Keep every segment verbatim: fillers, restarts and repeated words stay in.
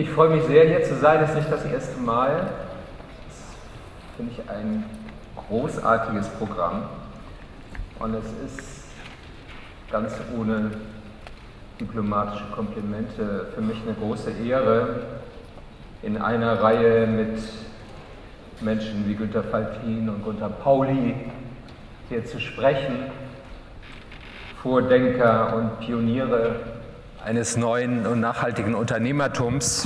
Ich freue mich sehr, hier zu sein. Das ist nicht das erste Mal. Das finde ich ein großartiges Programm. Und es ist ganz ohne diplomatische Komplimente für mich eine große Ehre, in einer Reihe mit Menschen wie Günter Faltin und Gunther Pauli hier zu sprechen. Vordenker und Pioniere eines neuen und nachhaltigen Unternehmertums.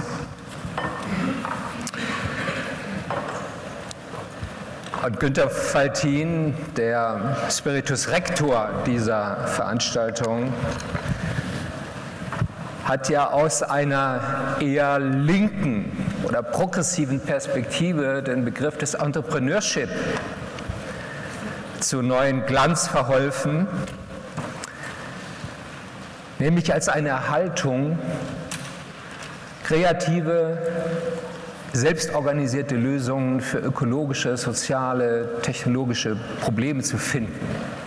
Und Günter Faltin, der Spiritus Rector dieser Veranstaltung, hat ja aus einer eher linken oder progressiven Perspektive den Begriff des Entrepreneurship zu neuen Glanz verholfen, nämlich als eine Haltung, kreative, selbstorganisierte Lösungen für ökologische, soziale, technologische Probleme zu finden.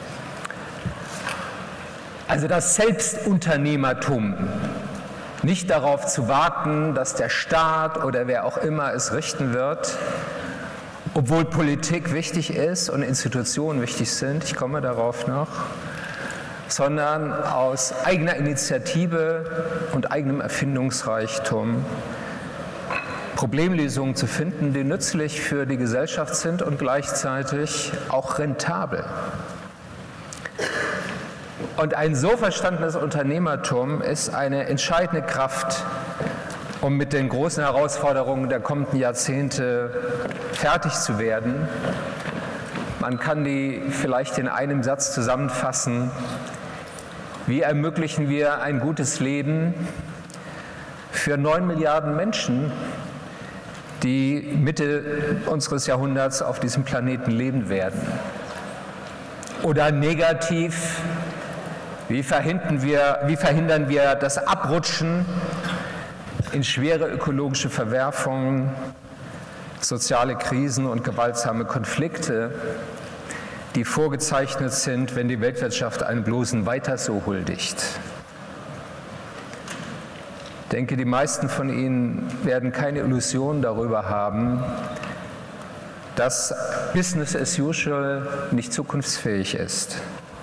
Also das Selbstunternehmertum, nicht darauf zu warten, dass der Staat oder wer auch immer es richten wird, obwohl Politik wichtig ist und Institutionen wichtig sind, ich komme darauf noch, sondern aus eigener Initiative und eigenem Erfindungsreichtum Problemlösungen zu finden, die nützlich für die Gesellschaft sind und gleichzeitig auch rentabel. Und ein so verstandenes Unternehmertum ist eine entscheidende Kraft, um mit den großen Herausforderungen der kommenden Jahrzehnte fertig zu werden. Man kann die vielleicht in einem Satz zusammenfassen: Wie ermöglichen wir ein gutes Leben für neun Milliarden Menschen, die Mitte unseres Jahrhunderts auf diesem Planeten leben werden? Oder negativ, wie verhindern wir, wie verhindern wir das Abrutschen in schwere ökologische Verwerfungen, soziale Krisen und gewaltsame Konflikte, die vorgezeichnet sind, wenn die Weltwirtschaft einem bloßen Weiter so huldigt? Ich denke, die meisten von Ihnen werden keine Illusion darüber haben, dass Business as usual nicht zukunftsfähig ist.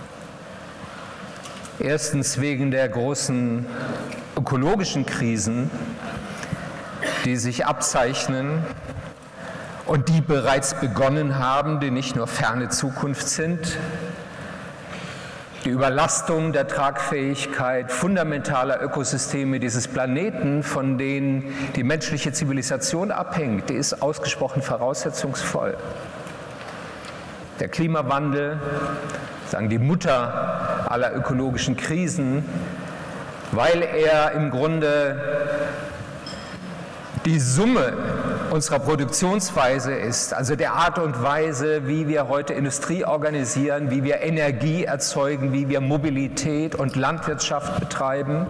Erstens wegen der großen ökologischen Krisen, die sich abzeichnen und die bereits begonnen haben, die nicht nur ferne Zukunft sind. Die Überlastung der Tragfähigkeit fundamentaler Ökosysteme dieses Planeten, von denen die menschliche Zivilisation abhängt, die ist ausgesprochen voraussetzungsvoll. Der Klimawandel, sagen die Mutter aller ökologischen Krisen, weil er im Grunde die Summe unserer Produktionsweise ist, also der Art und Weise, wie wir heute Industrie organisieren, wie wir Energie erzeugen, wie wir Mobilität und Landwirtschaft betreiben.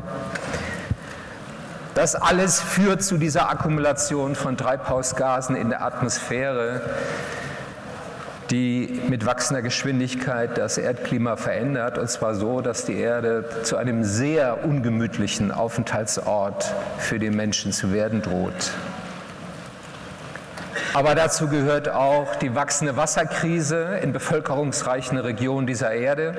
Das alles führt zu dieser Akkumulation von Treibhausgasen in der Atmosphäre, die mit wachsender Geschwindigkeit das Erdklima verändert, und zwar so, dass die Erde zu einem sehr ungemütlichen Aufenthaltsort für die Menschen zu werden droht. Aber dazu gehört auch die wachsende Wasserkrise in bevölkerungsreichen Regionen dieser Erde,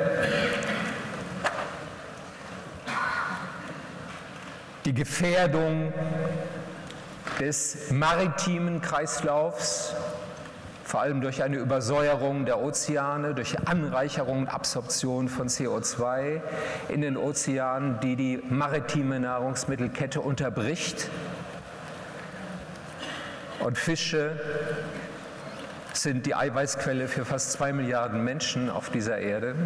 die Gefährdung des maritimen Kreislaufs, vor allem durch eine Übersäuerung der Ozeane, durch Anreicherung und Absorption von C O zwei in den Ozeanen, die die maritime Nahrungsmittelkette unterbricht. Und Fische sind die Eiweißquelle für fast zwei Milliarden Menschen auf dieser Erde.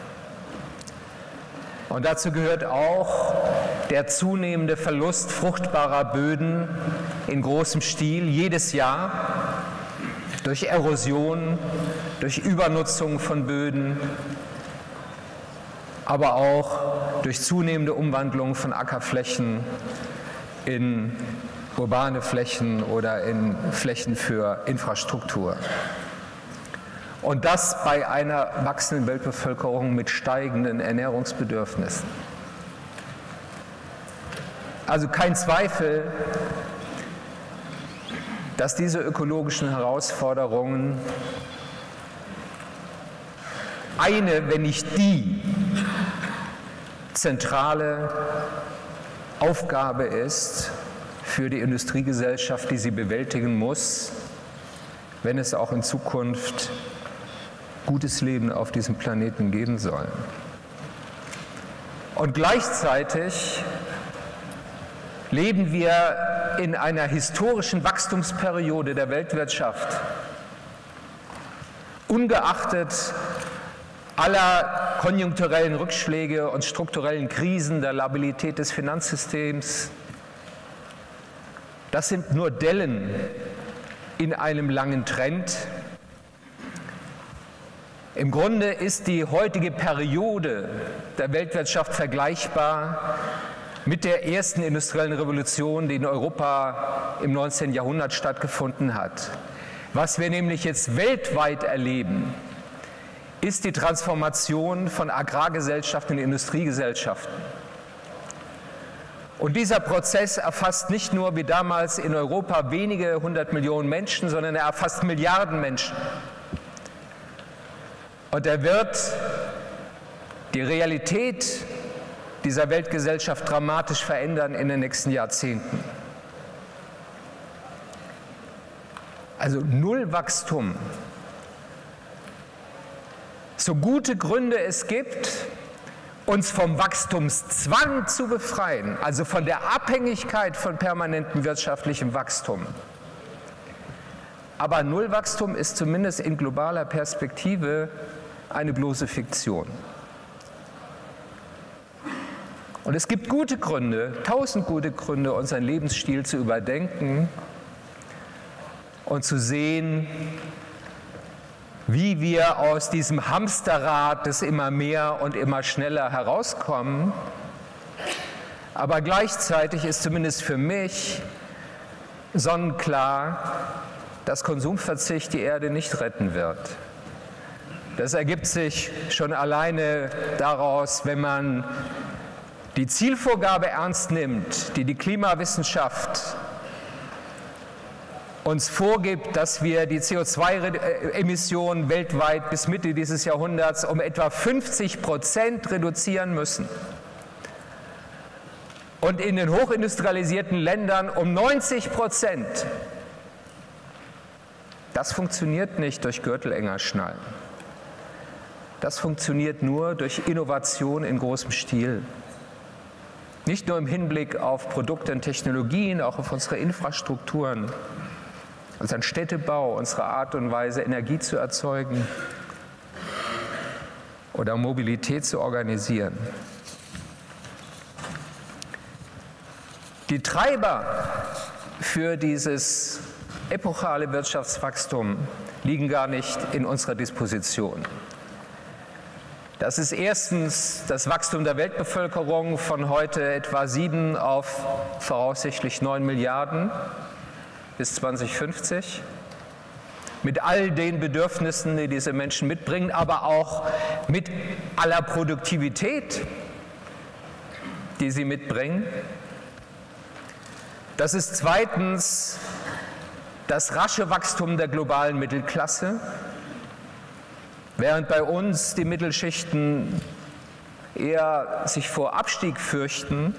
Und dazu gehört auch der zunehmende Verlust fruchtbarer Böden in großem Stil jedes Jahr, durch Erosion, durch Übernutzung von Böden, aber auch durch zunehmende Umwandlung von Ackerflächen in urbane Flächen oder in Flächen für Infrastruktur. Und das bei einer wachsenden Weltbevölkerung mit steigenden Ernährungsbedürfnissen. Also kein Zweifel, dass diese ökologischen Herausforderungen eine, wenn nicht die zentrale Aufgabe ist für die Industriegesellschaft, die sie bewältigen muss, wenn es auch in Zukunft gutes Leben auf diesem Planeten geben soll. Und gleichzeitig leben wir in einer historischen Wachstumsperiode der Weltwirtschaft, ungeachtet aller konjunkturellen Rückschläge und strukturellen Krisen, der Labilität des Finanzsystems. Das sind nur Dellen in einem langen Trend. Im Grunde ist die heutige Periode der Weltwirtschaft vergleichbar mit der ersten industriellen Revolution, die in Europa im neunzehnten Jahrhundert stattgefunden hat. Was wir nämlich jetzt weltweit erleben, ist die Transformation von Agrargesellschaften in Industriegesellschaften. Und dieser Prozess erfasst nicht nur wie damals in Europa wenige hundert Millionen Menschen, sondern er erfasst Milliarden Menschen. Und er wird die Realität dieser Weltgesellschaft dramatisch verändern in den nächsten Jahrzehnten. Also null Wachstum. So gute Gründe es gibt, uns vom Wachstumszwang zu befreien, also von der Abhängigkeit von permanentem wirtschaftlichem Wachstum. Aber Nullwachstum ist zumindest in globaler Perspektive eine bloße Fiktion. Und es gibt gute Gründe, tausend gute Gründe, unseren Lebensstil zu überdenken und zu sehen, wie wir aus diesem Hamsterrad des immer mehr und immer schneller herauskommen. Aber gleichzeitig ist zumindest für mich sonnenklar, dass Konsumverzicht die Erde nicht retten wird. Das ergibt sich schon alleine daraus, wenn man die Zielvorgabe ernst nimmt, die die Klimawissenschaft uns vorgibt, dass wir die C O zwei Emissionen weltweit bis Mitte dieses Jahrhunderts um etwa fünfzig Prozent reduzieren müssen und in den hochindustrialisierten Ländern um neunzig Prozent. Das funktioniert nicht durch Gürtelenger schnallen. Das funktioniert nur durch Innovation in großem Stil. Nicht nur im Hinblick auf Produkte und Technologien, auch auf unsere Infrastrukturen, unseren Städtebau, unsere Art und Weise, Energie zu erzeugen oder Mobilität zu organisieren. Die Treiber für dieses epochale Wirtschaftswachstum liegen gar nicht in unserer Disposition. Das ist erstens das Wachstum der Weltbevölkerung von heute etwa sieben auf voraussichtlich neun Milliarden bis zweitausendfünfzig, mit all den Bedürfnissen, die diese Menschen mitbringen, aber auch mit aller Produktivität, die sie mitbringen. Das ist zweitens das rasche Wachstum der globalen Mittelklasse. Während bei uns die Mittelschichten eher sich vor Abstieg fürchten,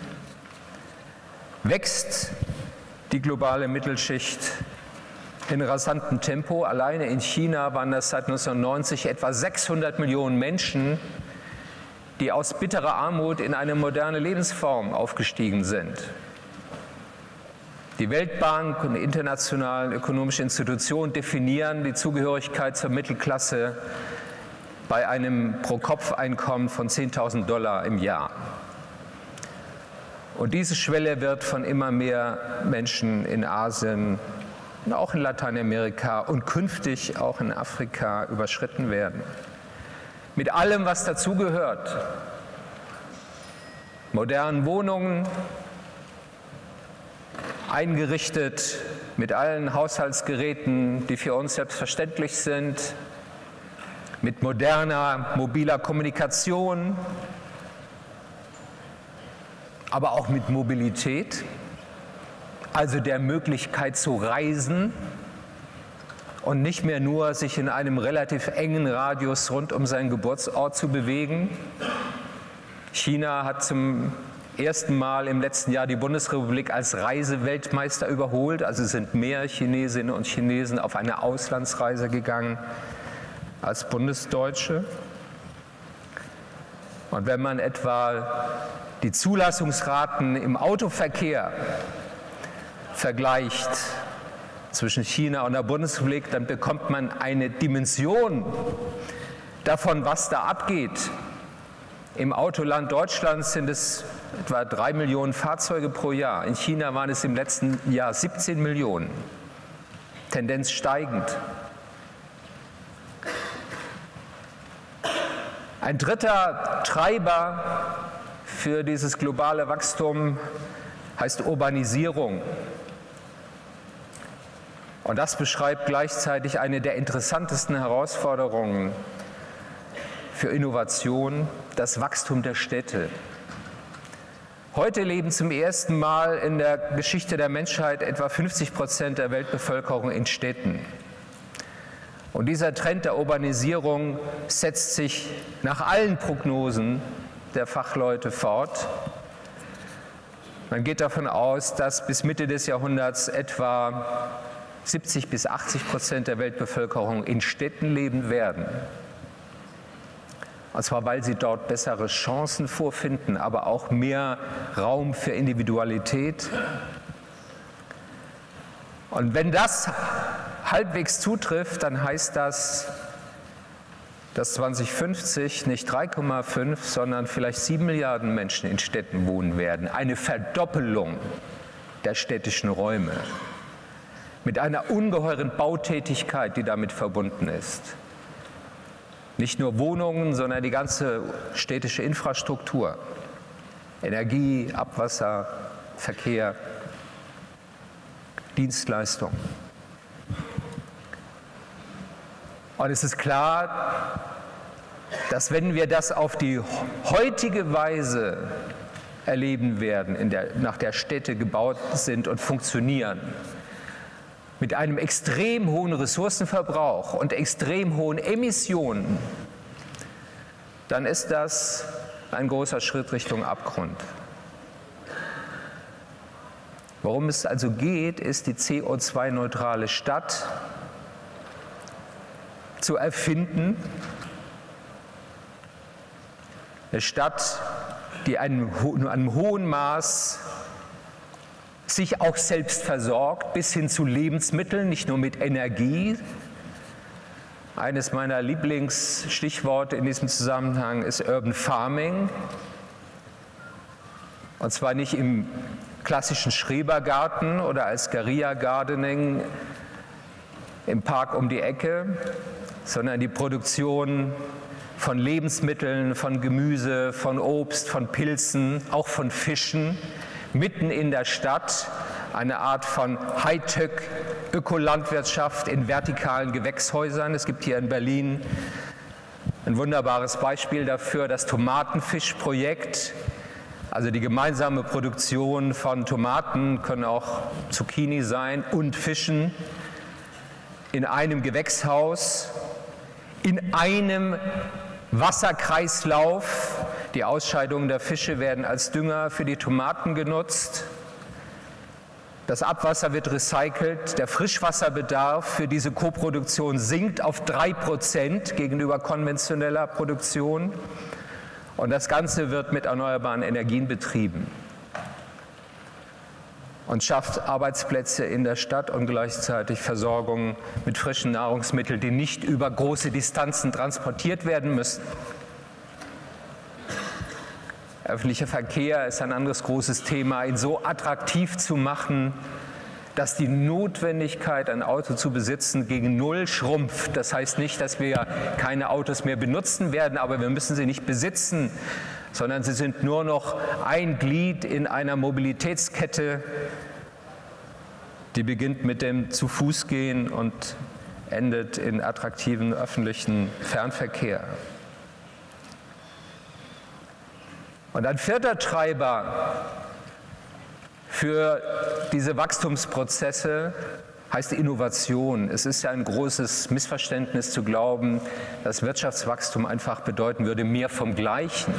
wächst die globale Mittelschicht in rasantem Tempo. Alleine in China waren das seit neunzehnhundertneunzig etwa sechshundert Millionen Menschen, die aus bitterer Armut in eine moderne Lebensform aufgestiegen sind. Die Weltbank und die internationalen ökonomischen Institutionen definieren die Zugehörigkeit zur Mittelklasse bei einem Pro-Kopf-Einkommen von zehntausend Dollar im Jahr. Und diese Schwelle wird von immer mehr Menschen in Asien und auch in Lateinamerika und künftig auch in Afrika überschritten werden. Mit allem, was dazugehört. Modernen Wohnungen, eingerichtet mit allen Haushaltsgeräten, die für uns selbstverständlich sind, mit moderner mobiler Kommunikation, aber auch mit Mobilität, also der Möglichkeit zu reisen und nicht mehr nur sich in einem relativ engen Radius rund um seinen Geburtsort zu bewegen. China hat zum ersten Mal im letzten Jahr die Bundesrepublik als Reiseweltmeister überholt. Also sind mehr Chinesinnen und Chinesen auf eine Auslandsreise gegangen als Bundesdeutsche. Und wenn man etwa die Zulassungsraten im Autoverkehr vergleicht zwischen China und der Bundesrepublik, dann bekommt man eine Dimension davon, was da abgeht. Im Autoland Deutschlands sind es etwa drei Millionen Fahrzeuge pro Jahr. In China waren es im letzten Jahr siebzehn Millionen. Tendenz steigend. Ein dritter Treiber für dieses globale Wachstum heißt Urbanisierung. Und das beschreibt gleichzeitig eine der interessantesten Herausforderungen für Innovation, das Wachstum der Städte. Heute leben zum ersten Mal in der Geschichte der Menschheit etwa fünfzig Prozent der Weltbevölkerung in Städten. Und dieser Trend der Urbanisierung setzt sich nach allen Prognosen der Fachleute fort. Man geht davon aus, dass bis Mitte des Jahrhunderts etwa siebzig bis achtzig Prozent der Weltbevölkerung in Städten leben werden. Und zwar, weil sie dort bessere Chancen vorfinden, aber auch mehr Raum für Individualität. Und wenn das halbwegs zutrifft, dann heißt das, dass zweitausendfünfzig nicht drei Komma fünf, sondern vielleicht sieben Milliarden Menschen in Städten wohnen werden. Eine Verdoppelung der städtischen Räume mit einer ungeheuren Bautätigkeit, die damit verbunden ist. Nicht nur Wohnungen, sondern die ganze städtische Infrastruktur. Energie, Abwasser, Verkehr, Dienstleistung. Und es ist klar, dass wenn wir das auf die heutige Weise erleben werden, in der, nach der Städte gebaut sind und funktionieren, mit einem extrem hohen Ressourcenverbrauch und extrem hohen Emissionen, dann ist das ein großer Schritt Richtung Abgrund. Worum es also geht, ist die C O zwei neutrale Stadt zu erfinden. Eine Stadt, die einem, in einem hohen Maß sich auch selbst versorgt, bis hin zu Lebensmitteln, nicht nur mit Energie. Eines meiner Lieblingsstichworte in diesem Zusammenhang ist Urban Farming. Und zwar nicht im klassischen Schrebergarten oder als Guerilla Gardening im Park um die Ecke, sondern die Produktion von Lebensmitteln, von Gemüse, von Obst, von Pilzen, auch von Fischen, mitten in der Stadt, eine Art von Hightech-Ökolandwirtschaft in vertikalen Gewächshäusern. Es gibt hier in Berlin ein wunderbares Beispiel dafür, das Tomatenfischprojekt, also die gemeinsame Produktion von Tomaten, können auch Zucchini sein, und Fischen in einem Gewächshaus, in einem Wasserkreislauf. Die Ausscheidungen der Fische werden als Dünger für die Tomaten genutzt. Das Abwasser wird recycelt. Der Frischwasserbedarf für diese Koproduktion sinkt auf drei Prozent gegenüber konventioneller Produktion. Und das Ganze wird mit erneuerbaren Energien betrieben und schafft Arbeitsplätze in der Stadt und gleichzeitig Versorgung mit frischen Nahrungsmitteln, die nicht über große Distanzen transportiert werden müssen. Öffentlicher Verkehr ist ein anderes großes Thema, ihn so attraktiv zu machen, dass die Notwendigkeit, ein Auto zu besitzen, gegen Null schrumpft. Das heißt nicht, dass wir keine Autos mehr benutzen werden, aber wir müssen sie nicht besitzen, sondern sie sind nur noch ein Glied in einer Mobilitätskette, die beginnt mit dem Zu-Fuß-Gehen und endet in attraktiven öffentlichen Fernverkehr. Und ein vierter Treiber für diese Wachstumsprozesse heißt Innovation. Es ist ja ein großes Missverständnis zu glauben, dass Wirtschaftswachstum einfach bedeuten würde, mehr vom Gleichen.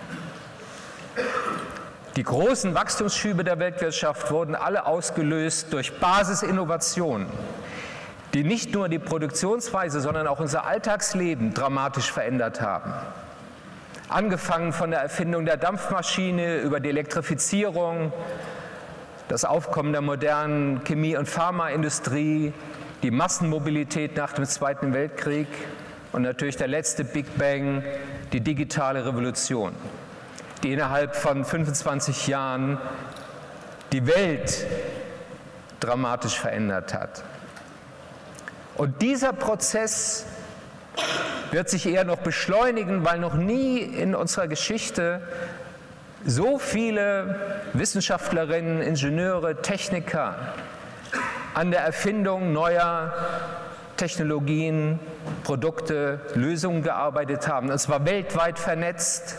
Die großen Wachstumsschübe der Weltwirtschaft wurden alle ausgelöst durch Basisinnovationen, die nicht nur die Produktionsweise, sondern auch unser Alltagsleben dramatisch verändert haben. Angefangen von der Erfindung der Dampfmaschine über die Elektrifizierung, das Aufkommen der modernen Chemie- und Pharmaindustrie, die Massenmobilität nach dem Zweiten Weltkrieg und natürlich der letzte Big Bang, die digitale Revolution, die innerhalb von fünfundzwanzig Jahren die Welt dramatisch verändert hat. Und dieser Prozess wird sich eher noch beschleunigen, weil noch nie in unserer Geschichte so viele Wissenschaftlerinnen, Ingenieure, Techniker an der Erfindung neuer Technologien, Produkte, Lösungen gearbeitet haben. Es war weltweit vernetzt.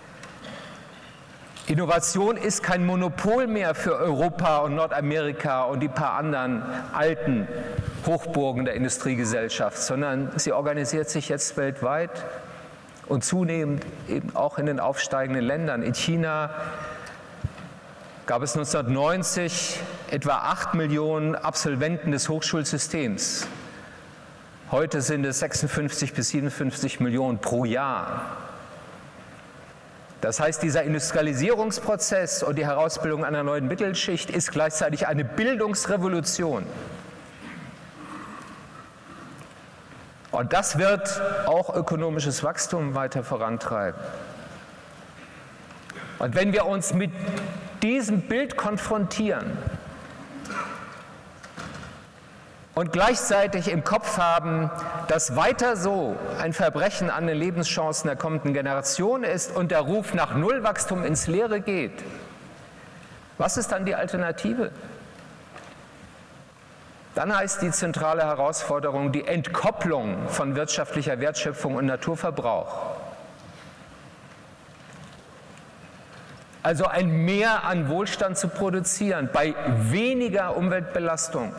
Innovation ist kein Monopol mehr für Europa und Nordamerika und die paar anderen alten Hochburgen der Industriegesellschaft, sondern sie organisiert sich jetzt weltweit und zunehmend eben auch in den aufsteigenden Ländern. In China gab es neunzehnhundertneunzig etwa acht Millionen Absolventen des Hochschulsystems. Heute sind es sechsundfünfzig bis siebenundfünfzig Millionen pro Jahr. Das heißt, dieser Industrialisierungsprozess und die Herausbildung einer neuen Mittelschicht ist gleichzeitig eine Bildungsrevolution. Und das wird auch ökonomisches Wachstum weiter vorantreiben. Und wenn wir uns mit diesem Bild konfrontieren und gleichzeitig im Kopf haben, dass weiter so ein Verbrechen an den Lebenschancen der kommenden Generation ist und der Ruf nach Nullwachstum ins Leere geht, was ist dann die Alternative? Dann heißt die zentrale Herausforderung die Entkopplung von wirtschaftlicher Wertschöpfung und Naturverbrauch. Also ein Mehr an Wohlstand zu produzieren bei weniger Umweltbelastung.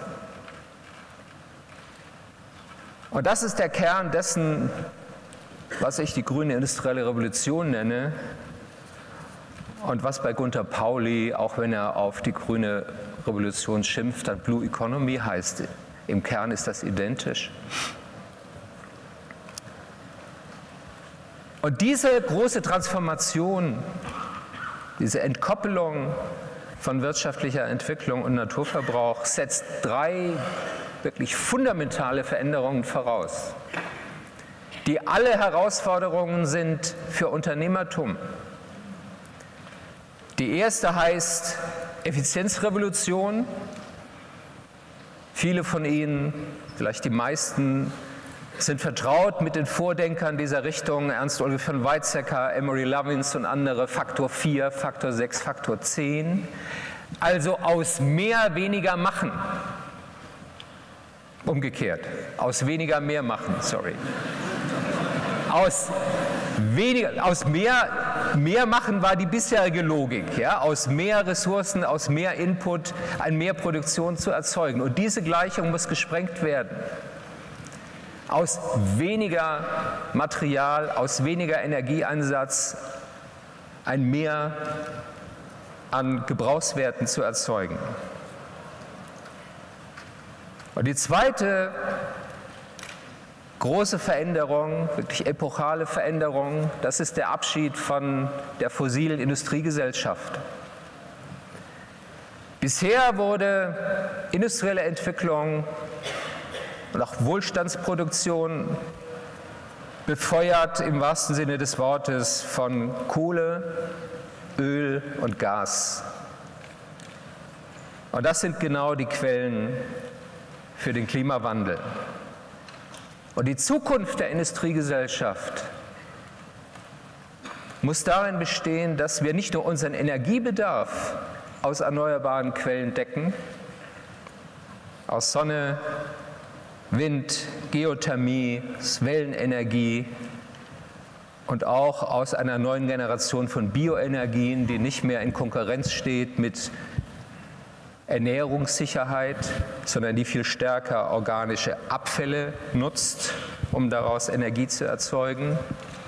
Und das ist der Kern dessen, was ich die grüne industrielle Revolution nenne und was bei Gunter Pauli, auch wenn er auf die grüne Revolution schimpft, dann Blue Economy heißt. Im Kern ist das identisch. Und diese große Transformation, diese Entkoppelung von wirtschaftlicher Entwicklung und Naturverbrauch setzt drei wirklich fundamentale Veränderungen voraus, die alle Herausforderungen sind für Unternehmertum. Die erste heißt Effizienzrevolution. Viele von Ihnen, vielleicht die meisten, sind vertraut mit den Vordenkern dieser Richtung, Ernst Ulrich von Weizsäcker, Amory Lovins und andere, Faktor vier, Faktor sechs, Faktor zehn. Also aus mehr weniger machen. Umgekehrt, aus weniger mehr machen, sorry. Aus, weniger, aus mehr, mehr machen war die bisherige Logik, ja? Aus mehr Ressourcen, aus mehr Input, eine mehr Produktion zu erzeugen. Und diese Gleichung muss gesprengt werden. Aus weniger Material, aus weniger Energieeinsatz ein Mehr an Gebrauchswerten zu erzeugen. Und die zweite große Veränderung, wirklich epochale Veränderung, das ist der Abschied von der fossilen Industriegesellschaft. Bisher wurde industrielle Entwicklung und auch Wohlstandsproduktion befeuert im wahrsten Sinne des Wortes von Kohle, Öl und Gas. Und das sind genau die Quellen für den Klimawandel. Und die Zukunft der Industriegesellschaft muss darin bestehen, dass wir nicht nur unseren Energiebedarf aus erneuerbaren Quellen decken, aus Sonne, Wind, Geothermie, Wellenenergie und auch aus einer neuen Generation von Bioenergien, die nicht mehr in Konkurrenz steht mit Ernährungssicherheit, sondern die viel stärker organische Abfälle nutzt, um daraus Energie zu erzeugen.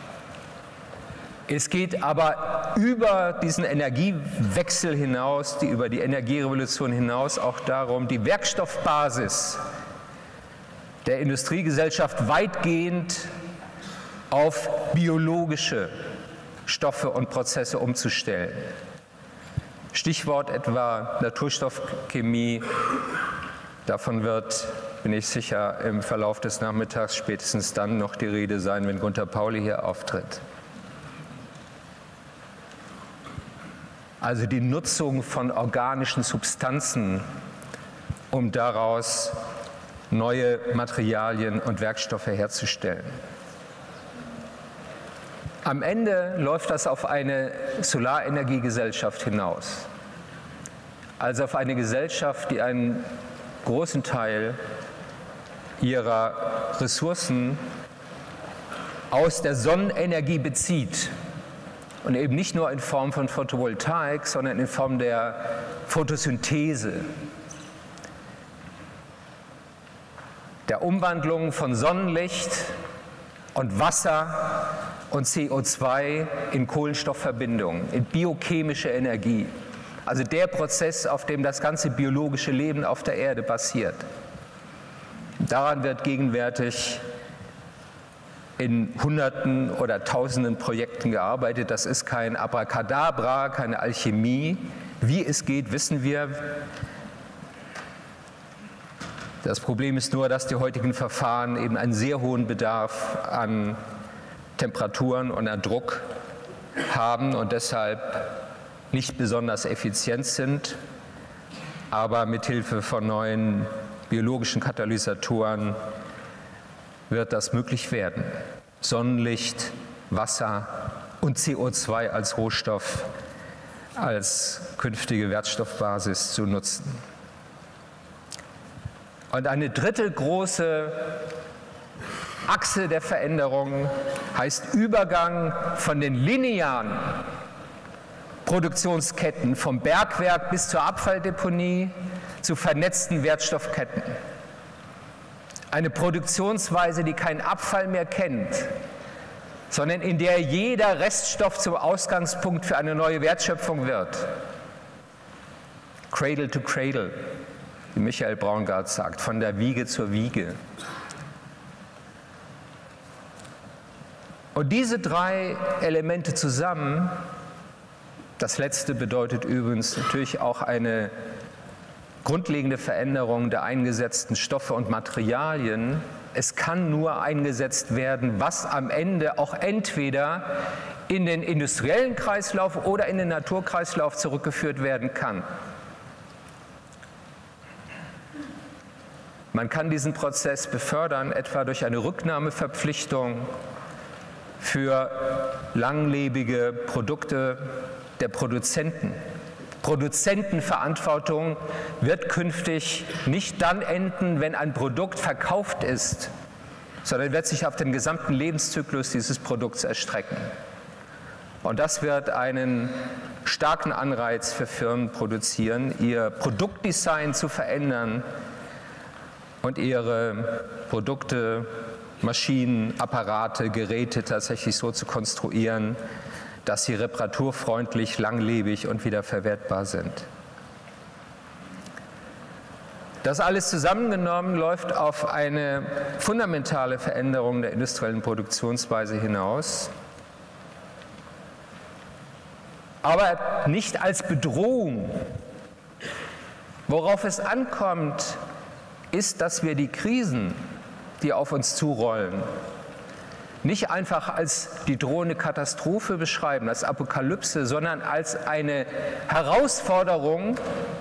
Es geht aber über diesen Energiewechsel hinaus, die, über die Energierevolution hinaus auch darum, die Werkstoffbasis der Industriegesellschaft weitgehend auf biologische Stoffe und Prozesse umzustellen. Stichwort etwa Naturstoffchemie, davon wird, bin ich sicher, im Verlauf des Nachmittags spätestens dann noch die Rede sein, wenn Gunter Pauli hier auftritt. Also die Nutzung von organischen Substanzen, um daraus neue Materialien und Werkstoffe herzustellen. Am Ende läuft das auf eine Solarenergiegesellschaft hinaus. Also auf eine Gesellschaft, die einen großen Teil ihrer Ressourcen aus der Sonnenenergie bezieht. Und eben nicht nur in Form von Photovoltaik, sondern in Form der Photosynthese, der Umwandlung von Sonnenlicht und Wasser und C O zwei in Kohlenstoffverbindungen, in biochemische Energie. Also der Prozess, auf dem das ganze biologische Leben auf der Erde basiert. Daran wird gegenwärtig in Hunderten oder Tausenden Projekten gearbeitet. Das ist kein Abracadabra, keine Alchemie. Wie es geht, wissen wir. Das Problem ist nur, dass die heutigen Verfahren eben einen sehr hohen Bedarf an Temperaturen und an Druck haben und deshalb nicht besonders effizient sind, aber mit Hilfe von neuen biologischen Katalysatoren wird das möglich werden. Sonnenlicht, Wasser und C O zwei als Rohstoff, als künftige Wertstoffbasis zu nutzen. Und eine dritte große Achse der Veränderung heißt Übergang von den linearen Produktionsketten vom Bergwerk bis zur Abfalldeponie zu vernetzten Wertstoffketten. Eine Produktionsweise, die keinen Abfall mehr kennt, sondern in der jeder Reststoff zum Ausgangspunkt für eine neue Wertschöpfung wird. Cradle to Cradle, wie Michael Braungart sagt, von der Wiege zur Wiege. Und diese drei Elemente zusammen, das letzte bedeutet übrigens natürlich auch eine grundlegende Veränderung der eingesetzten Stoffe und Materialien. Es kann nur eingesetzt werden, was am Ende auch entweder in den industriellen Kreislauf oder in den Naturkreislauf zurückgeführt werden kann. Man kann diesen Prozess befördern, etwa durch eine Rücknahmeverpflichtung für langlebige Produkte der Produzenten. Produzentenverantwortung wird künftig nicht dann enden, wenn ein Produkt verkauft ist, sondern wird sich auf den gesamten Lebenszyklus dieses Produkts erstrecken. Und das wird einen starken Anreiz für Firmen produzieren, ihr Produktdesign zu verändern und ihre Produkte, Maschinen, Apparate, Geräte tatsächlich so zu konstruieren, dass sie reparaturfreundlich, langlebig und wiederverwertbar sind. Das alles zusammengenommen läuft auf eine fundamentale Veränderung der industriellen Produktionsweise hinaus, aber nicht als Bedrohung. Worauf es ankommt, ist, dass wir die Krisen, die auf uns zurollen, nicht einfach als die drohende Katastrophe beschreiben, als Apokalypse, sondern als eine Herausforderung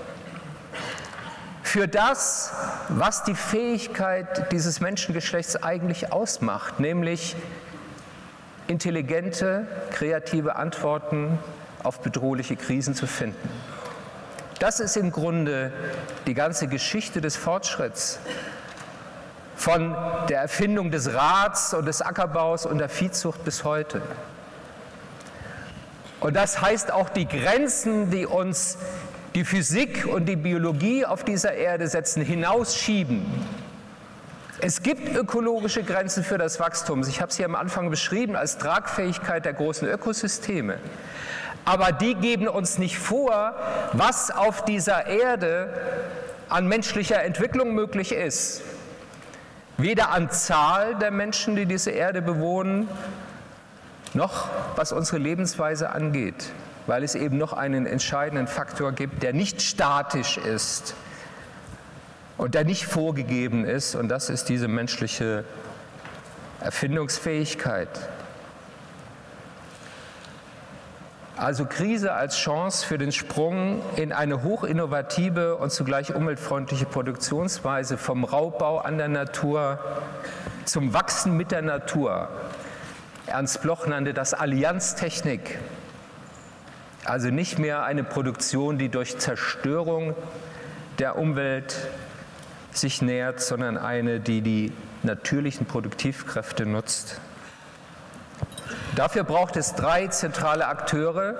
für das, was die Fähigkeit dieses Menschengeschlechts eigentlich ausmacht, nämlich intelligente, kreative Antworten auf bedrohliche Krisen zu finden. Das ist im Grunde die ganze Geschichte des Fortschritts. Von der Erfindung des Rads und des Ackerbaus und der Viehzucht bis heute. Und das heißt auch die Grenzen, die uns die Physik und die Biologie auf dieser Erde setzen, hinausschieben. Es gibt ökologische Grenzen für das Wachstum. Ich habe es hier am Anfang beschrieben als Tragfähigkeit der großen Ökosysteme. Aber die geben uns nicht vor, was auf dieser Erde an menschlicher Entwicklung möglich ist. Weder an Zahl der Menschen, die diese Erde bewohnen, noch was unsere Lebensweise angeht, weil es eben noch einen entscheidenden Faktor gibt, der nicht statisch ist und der nicht vorgegeben ist, und das ist diese menschliche Erfindungsfähigkeit. Also Krise als Chance für den Sprung in eine hochinnovative und zugleich umweltfreundliche Produktionsweise vom Raubbau an der Natur zum Wachsen mit der Natur. Ernst Bloch nannte das Allianztechnik. Also nicht mehr eine Produktion, die durch Zerstörung der Umwelt sich nährt, sondern eine, die die natürlichen Produktivkräfte nutzt. Dafür braucht es drei zentrale Akteure: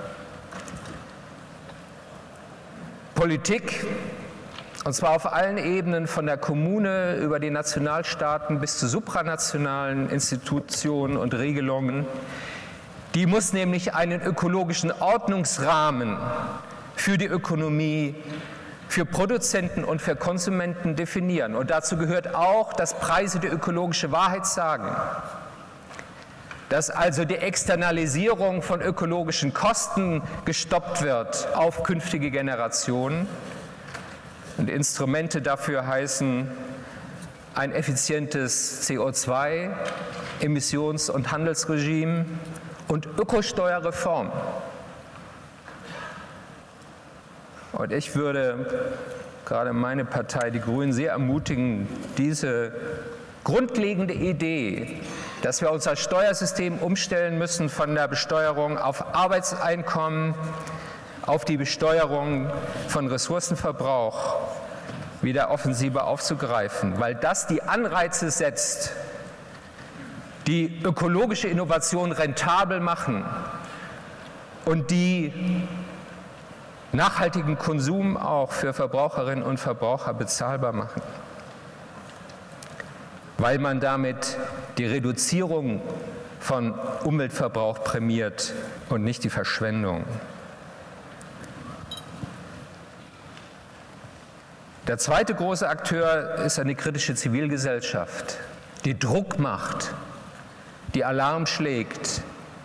Politik, und zwar auf allen Ebenen, von der Kommune über die Nationalstaaten bis zu supranationalen Institutionen und Regelungen. Die muss nämlich einen ökologischen Ordnungsrahmen für die Ökonomie, für Produzenten und für Konsumenten definieren. Und dazu gehört auch, dass Preise die ökologische Wahrheit sagen. Dass also die Externalisierung von ökologischen Kosten gestoppt wird auf künftige Generationen. Und Instrumente dafür heißen ein effizientes C O zwei Emissions- und Handelsregime und Ökosteuerreform. Und ich würde gerade meine Partei, die Grünen, sehr ermutigen, diese grundlegende Idee, dass wir unser Steuersystem umstellen müssen von der Besteuerung auf Arbeitseinkommen, auf die Besteuerung von Ressourcenverbrauch, wieder offensiver aufzugreifen, weil das die Anreize setzt, die ökologische Innovation rentabel machen und die nachhaltigen Konsum auch für Verbraucherinnen und Verbraucher bezahlbar machen, weil man damit die Reduzierung von Umweltverbrauch prämiert und nicht die Verschwendung. Der zweite große Akteur ist eine kritische Zivilgesellschaft, die Druck macht, die Alarm schlägt,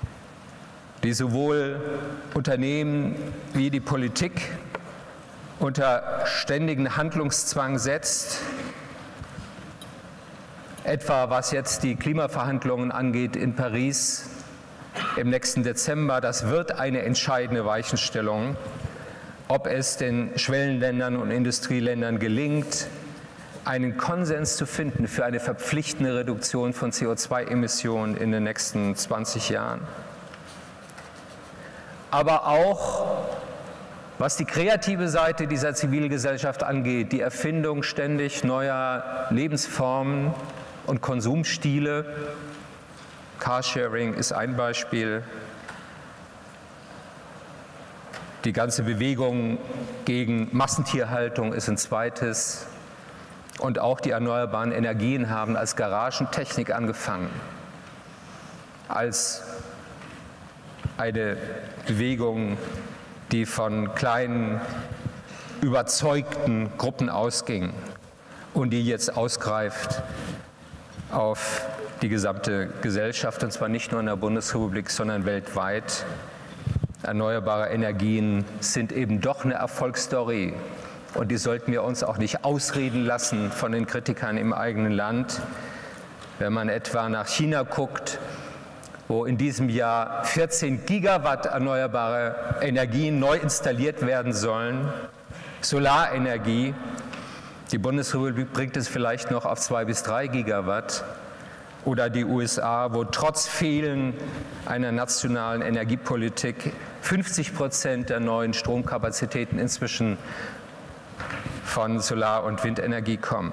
die sowohl Unternehmen wie die Politik unter ständigen Handlungszwang setzt, etwa was jetzt die Klimaverhandlungen angeht in Paris im nächsten Dezember. Das wird eine entscheidende Weichenstellung, ob es den Schwellenländern und Industrieländern gelingt, einen Konsens zu finden für eine verpflichtende Reduktion von C O zwei Emissionen in den nächsten zwanzig Jahren. Aber auch, was die kreative Seite dieser Zivilgesellschaft angeht, die Erfindung ständig neuer Lebensformen und Konsumstile. Carsharing ist ein Beispiel. Die ganze Bewegung gegen Massentierhaltung ist ein zweites. Und auch die erneuerbaren Energien haben als Garagentechnik angefangen, als eine Bewegung, die von kleinen, überzeugten Gruppen ausging und die jetzt ausgreift auf die gesamte Gesellschaft, und zwar nicht nur in der Bundesrepublik, sondern weltweit. Erneuerbare Energien sind eben doch eine Erfolgsstory, und die sollten wir uns auch nicht ausreden lassen von den Kritikern im eigenen Land. Wenn man etwa nach China guckt, wo in diesem Jahr vierzehn Gigawatt erneuerbare Energien neu installiert werden sollen, Solarenergie. Die Bundesrepublik bringt es vielleicht noch auf zwei bis drei Gigawatt. Oder die U S A, wo trotz Fehlen einer nationalen Energiepolitik fünfzig Prozent der neuen Stromkapazitäten inzwischen von Solar- und Windenergie kommen.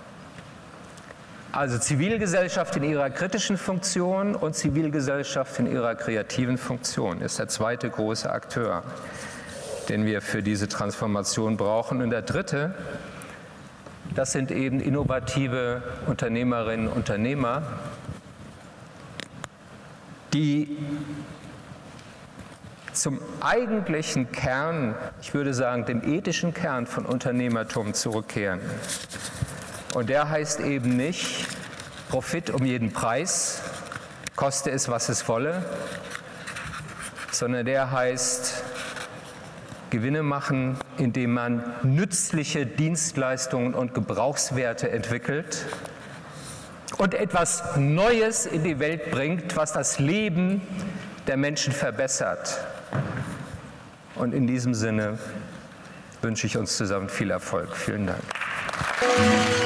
Also Zivilgesellschaft in ihrer kritischen Funktion und Zivilgesellschaft in ihrer kreativen Funktion ist der zweite große Akteur. den wir für diese Transformation brauchen. Und der dritte, das sind eben innovative Unternehmerinnen und Unternehmer, die zum eigentlichen Kern, ich würde sagen, dem ethischen Kern von Unternehmertum zurückkehren. Und der heißt eben nicht Profit um jeden Preis, koste es, was es wolle, sondern der heißt Gewinne machen, indem man nützliche Dienstleistungen und Gebrauchswerte entwickelt und etwas Neues in die Welt bringt, was das Leben der Menschen verbessert. Und in diesem Sinne wünsche ich uns zusammen viel Erfolg. Vielen Dank.